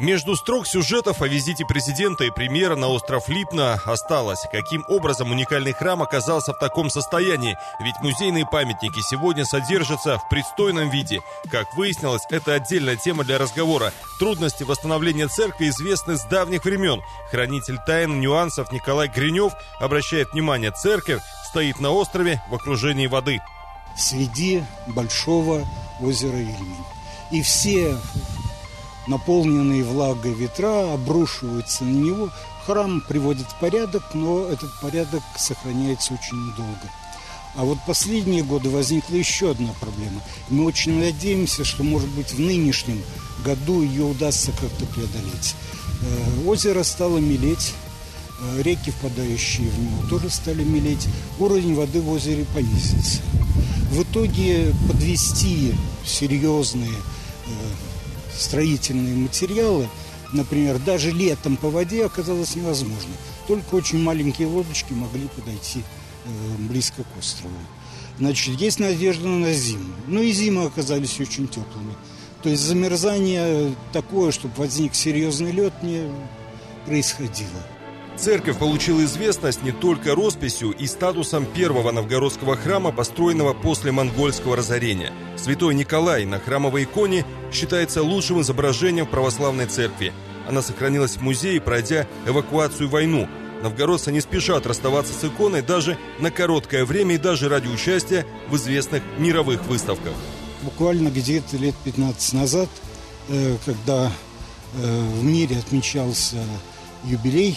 Между строк сюжетов о визите президента и премьера на остров Липна осталось. Каким образом уникальный храм оказался в таком состоянии? Ведь музейные памятники сегодня содержатся в пристойном виде. Как выяснилось, это отдельная тема для разговора. Трудности восстановления церкви известны с давних времен. Хранитель тайн нюансов Николай Гринев обращает внимание: церковь стоит на острове в окружении воды. Среди большого озера Ильмень. И все наполненные влагой ветра обрушиваются на него. Храм приводит в порядок, но этот порядок сохраняется очень недолго. А вот последние годы возникла еще одна проблема. Мы очень надеемся, что, может быть, в нынешнем году ее удастся как-то преодолеть. Озеро стало мелеть, реки, впадающие в него, тоже стали мелеть. Уровень воды в озере понизится. В итоге подвести серьезные строительные материалы, например, даже летом по воде, оказалось невозможно. Только очень маленькие лодочки могли подойти близко к острову. Значит, есть надежда на зиму. Но и зимы оказались очень теплыми. То есть замерзание такое, чтобы возник серьезный лед, не происходило. Церковь получила известность не только росписью и статусом первого новгородского храма, построенного после монгольского разорения. Святой Николай на храмовой иконе считается лучшим изображением православной церкви. Она сохранилась в музее, пройдя эвакуацию войну. Новгородцы не спешат расставаться с иконой даже на короткое время и даже ради участия в известных мировых выставках. Буквально где-то лет 15 назад, когда в мире отмечался юбилей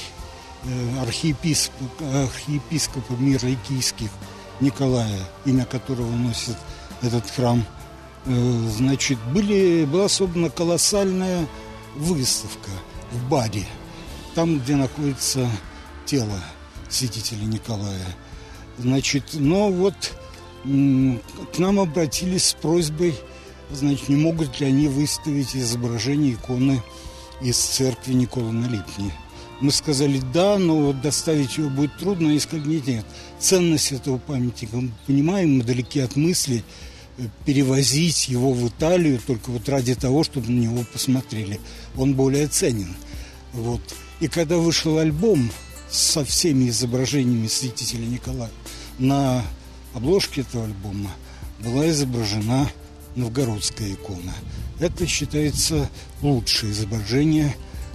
архиепископа мира икийских Николая, имя которого носит этот храм, значит, была создана колоссальная выставка в Баре, там, где находится тело святителя Николая. Значит, но вот к нам обратились с просьбой, значит, не могут ли они выставить изображение иконы из церкви Николы на Липне. Мы сказали да, но доставить его будет трудно. И сказали нет. Ценность этого памятника мы понимаем, мы далеки от мысли перевозить его в Италию только вот ради того, чтобы на него посмотрели. Он более ценен. Вот. И когда вышел альбом со всеми изображениями святителя Николая, на обложке этого альбома была изображена новгородская икона. Это считается лучшее изображение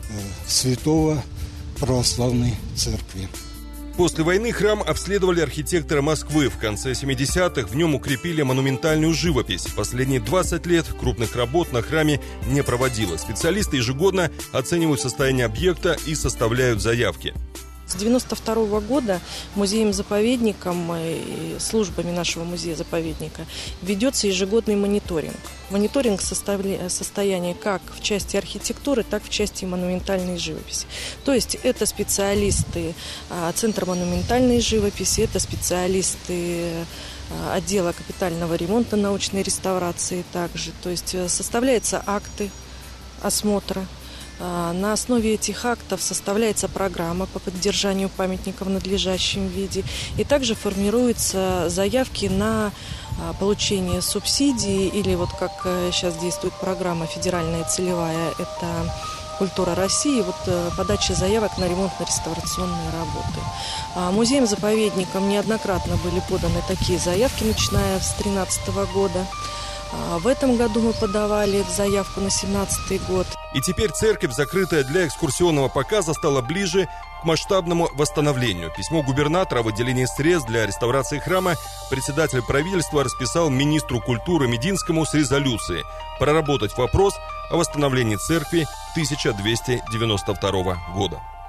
святого православной церкви. После войны храм обследовали архитекторы Москвы. В конце 70-х в нем укрепили монументальную живопись. Последние 20 лет крупных работ на храме не проводилось. Специалисты ежегодно оценивают состояние объекта и составляют заявки. С 1992 года музеем-заповедником и службами нашего музея-заповедника ведется ежегодный мониторинг. Мониторинг состояния как в части архитектуры, так и в части монументальной живописи. То есть это специалисты Центра монументальной живописи, это специалисты отдела капитального ремонта, научной реставрации также. То есть составляются акты осмотра. На основе этих актов составляется программа по поддержанию памятника в надлежащем виде. И также формируются заявки на получение субсидий или вот как сейчас действует программа федеральная целевая, это «Культура России», вот подача заявок на ремонтно-реставрационные работы. Музеем-заповедником неоднократно были поданы такие заявки, начиная с 2013 года. В этом году мы подавали заявку на 2017 год. И теперь церковь, закрытая для экскурсионного показа, стала ближе к масштабному восстановлению. Письмо губернатора о выделении средств для реставрации храма председатель правительства расписал министру культуры Мединскому с резолюцией проработать вопрос о восстановлении церкви 1292 года.